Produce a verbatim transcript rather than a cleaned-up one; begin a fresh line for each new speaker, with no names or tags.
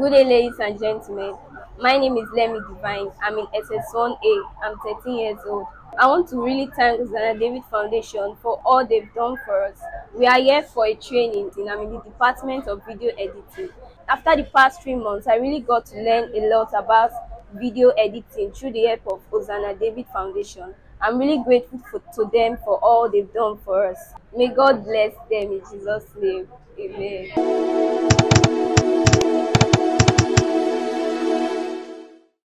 Good day, ladies and gentlemen. My name is Lemi Divine. I'm in S S one A. I'm thirteen years old. I want to really thank Hosanna David Foundation for all they've done for us. We are here for a training, and I'm in the Department of Video Editing. After the past three months, I really got to learn a lot about video editing through the help of Hosanna David Foundation. I'm really grateful for, to them for all they've done for us. May God bless them in Jesus' name. Amen.